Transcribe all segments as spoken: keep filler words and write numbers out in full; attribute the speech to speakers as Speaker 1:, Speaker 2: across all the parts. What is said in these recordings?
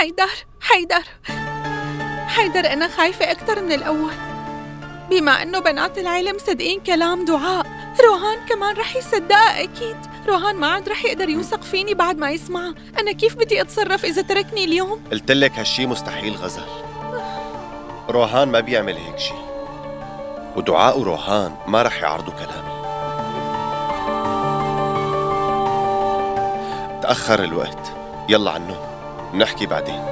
Speaker 1: حيدر حيدر حيدر أنا خايفة أكتر من الأول. بما أنه بنات العيلة مصدقين كلام دعاء، روهان كمان رح يصدقها أكيد. روهان ما عاد رح يقدر يوثق فيني بعد ما يسمعها. أنا كيف بدي أتصرف إذا تركني اليوم؟
Speaker 2: قلتلك هالشي مستحيل غزل. روهان ما بيعمل هيك شي، ودعاء وروهان ما رح يعرضوا كلامي. تأخر الوقت، يلا عنه نحكي بعدين.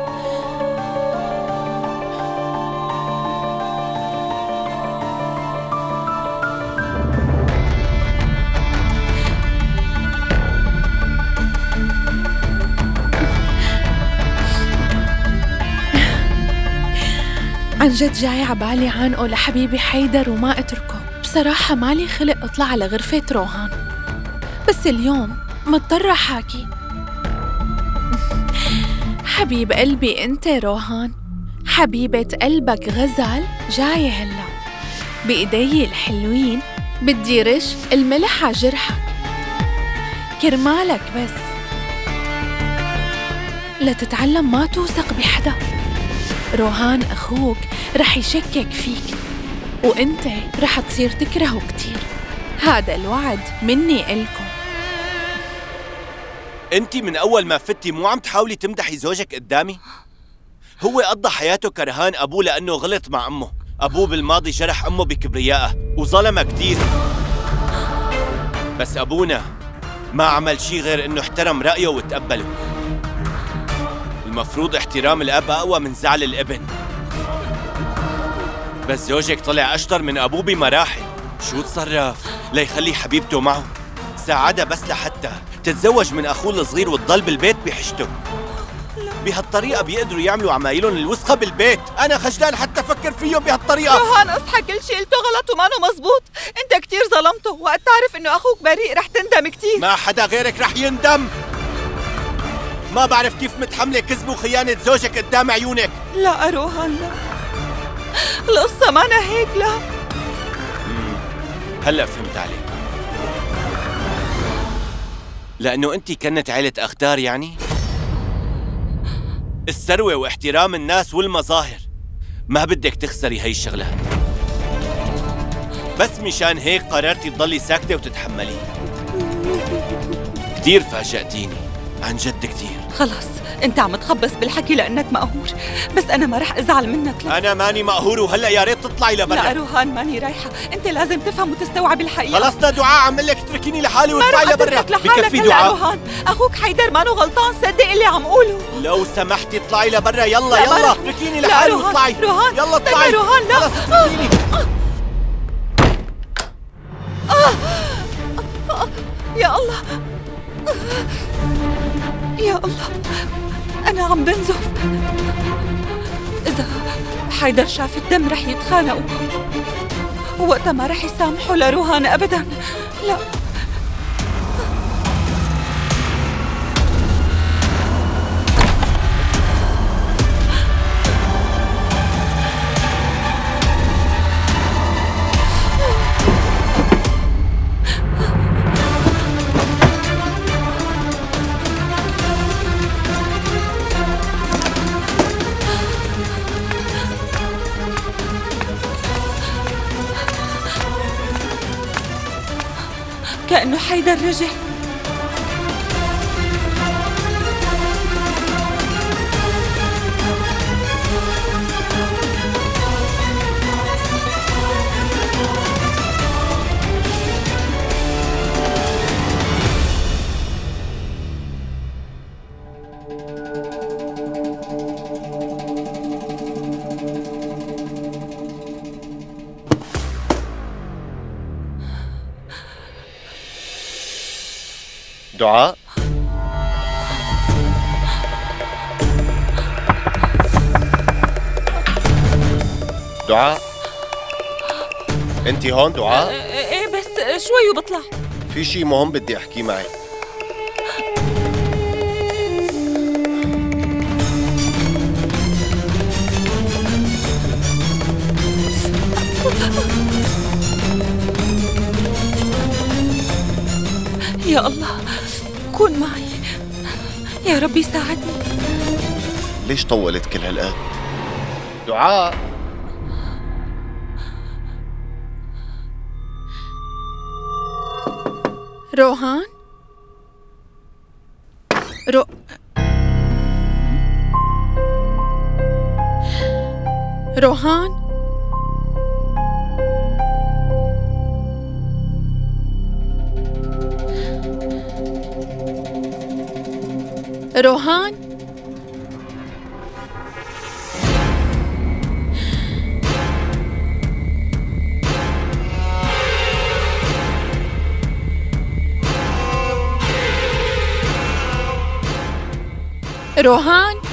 Speaker 1: عن جد جاي عبالي عانقه لحبيبي حيدر وما اتركه. بصراحة مالي خلق اطلع على غرفة روهان، بس اليوم مضطرة حاكي. حبيب قلبي انت روهان، حبيبة قلبك غزل جاية هلا. بإيدي الحلوين بدي رش الملح على جرحك كرمالك، بس لتتعلم ما توثق بحدا. روهان أخوك رح يشكك فيك، وانت رح تصير تكرهه كتير. هذا الوعد مني إلكم.
Speaker 3: انت من أول ما فتي مو عم تحاولي تمدحي زوجك قدامي؟ هو قضى حياته كرهان أبوه لأنه غلط مع أمه. أبوه بالماضي جرح أمه بكبريائها وظلمها كتير، بس أبونا ما عمل شي غير إنه احترم رأيه وتقبله. المفروض احترام الأب أقوى من زعل الابن، بس زوجك طلع أشطر من أبوه بمراحل. شو تصرف ليخلي حبيبته معه؟ ساعدها بس لحتى تتزوج من أخوه الصغير وتضل بالبيت بحشته. بهالطريقة بيقدروا يعملوا عمايلهم الوسخة بالبيت. أنا خجلان حتى أفكر فيهم بهالطريقة.
Speaker 4: روهان اصحى، كل شيء قلته غلط ومانو مزبوط. أنت كتير ظلمته، وقت تعرف إنه أخوك بريء رح تندم كتير.
Speaker 3: ما حدا غيرك رح يندم. ما بعرف كيف متحملة كذب وخيانة زوجك قدام عيونك.
Speaker 4: لا روهان لا، القصة مانا هيك. لا
Speaker 3: هلأ فهمت عليك، لأنه أنت كنت عيلة أخدار. يعني الثروة واحترام الناس والمظاهر ما بدك تخسري هاي الشغلات، بس مشان هيك قررتي تضلي ساكتة وتتحملي. كتير فاجأتيني، عن جد كتير.
Speaker 4: خلص انت عم تخبص بالحكي لانك مقهور، بس انا ما رح ازعل منك. لا.
Speaker 3: انا ماني مقهور، وهلا يا ريت تطلعي لبرا.
Speaker 4: لا روهان ماني رايحه، انت لازم تفهم وتستوعب الحقيقه.
Speaker 3: خلصنا دعاء، عم لك اتركيني لحالي وطلعي لبرا.
Speaker 4: بكفي دعاء. روهان اخوك حيدر مانو غلطان، صدق اللي عم قوله.
Speaker 3: لو سمحتي اطلعي لبرا. يلا يلا اتركيني لحالي واطلعي.
Speaker 4: روهان
Speaker 3: يلا اطلعي
Speaker 4: روهان. لا
Speaker 3: خلص اتركيني.
Speaker 4: يا الله يا الله، أنا عم بنزف. إذا حيدر شاف الدم رح يتخانقوا، ووقتها ما رح يسامحوا لروهان أبداً. لا كأنه حيدر رجع.
Speaker 2: دعاء، دعاء، انت هون دعاء؟
Speaker 4: ايه بس شوي وبطلع.
Speaker 2: في شي مهم بدي احكيه معك.
Speaker 4: يا الله كون معي، يا ربي ساعدني.
Speaker 2: ليش طولت كل هالقد؟ دعاء،
Speaker 1: روحان؟ رو روحان؟ روحان؟ روحان؟